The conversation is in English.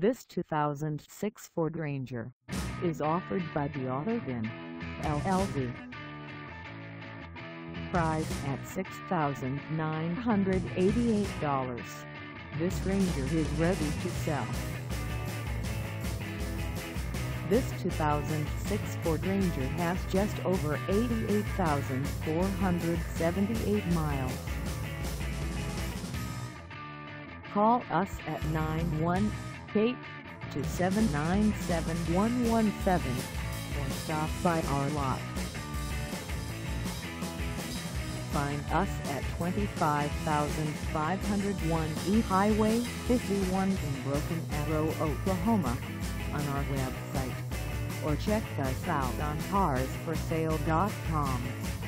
This 2006 Ford Ranger is offered by the AutoVin, LLC. Priced at $6,988, this Ranger is ready to sell. This 2006 Ford Ranger has just over 88,478 miles. Call us at 918-279-7117 or stop by our lot. Find us at 25,501 East Highway 51 in Broken Arrow, Oklahoma, on our website, or check us out on carsforsale.com.